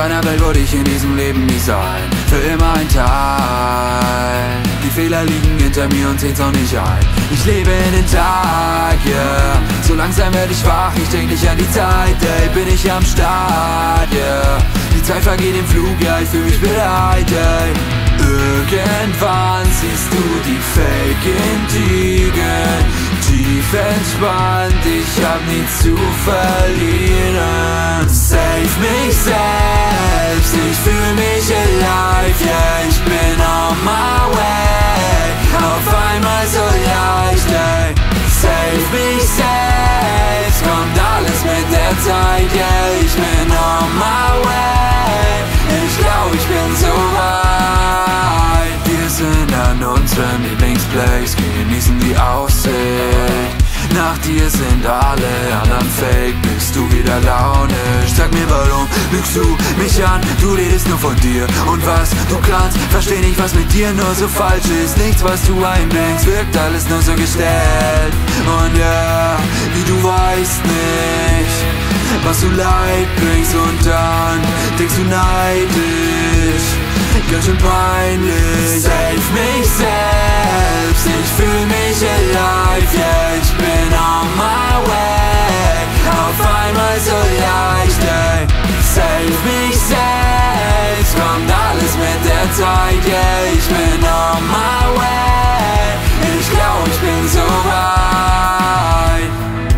deiner Welt wollte ich in diesem Leben nie sein. Für immer ein Teil. Die Fehler liegen hinter mir und sehen's auch nicht ein. Ich lebe in den Tag, yeah. So langsam werde ich wach, ich denk nicht an die Zeit, ey. Bin ich am Start, yeah. Die Zeit vergeht im Flug, ja, ich fühl mich bereit, ey. Irgendwann siehst du die Fake-Intrigen, tief entspannt, ich hab nichts zu verlieren. Save mich selbst, ich fühl mich alive, yeah, ich bin on my way, auf einmal so leicht, ey. Save mich selbst, kommt alles mit der Zeit, yeah, ich bin on my way, ich glaub, ich bin so weit. Wir sind an unserem Lieblingsplace, genießen die Aussicht. Nach dir sind alle anderen fake, bist du wieder launisch. Sag mir warum, lügst du mich an, du redest nur von dir. Und was du kannst, versteh nicht, was mit dir nur so falsch ist. Nichts, was du einbringst, wirkt alles nur so gestellt. Und ja, wie du weißt nicht, was du Leid bringst. Und dann denkst du neidisch, ganz schön peinlich. Save mich selbst, ich fühl mich alive, yeah, ich bin on my way, auf einmal so leicht, ey. Save mich selbst, kommt alles mit der Zeit, yeah, ich bin on my way, ich glaub, ich bin so weit.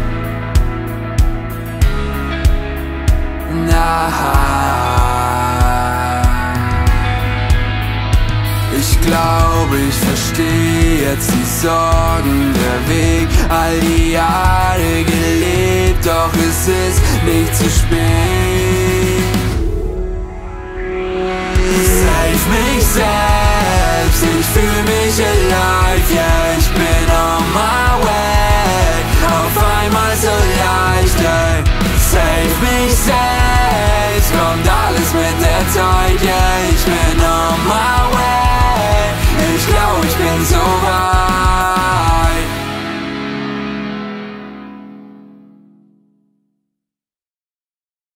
Ich glaube, ich verstehe jetzt die Sorgen, der Weg, all die Jahre gelebt, doch es ist nicht zu spät. Save mich selbst, ich fühl mich alive, yeah, ich bin on my way, auf einmal so leicht, ey. Save mich selbst, kommt alles mit der Zeit, yeah, ich bin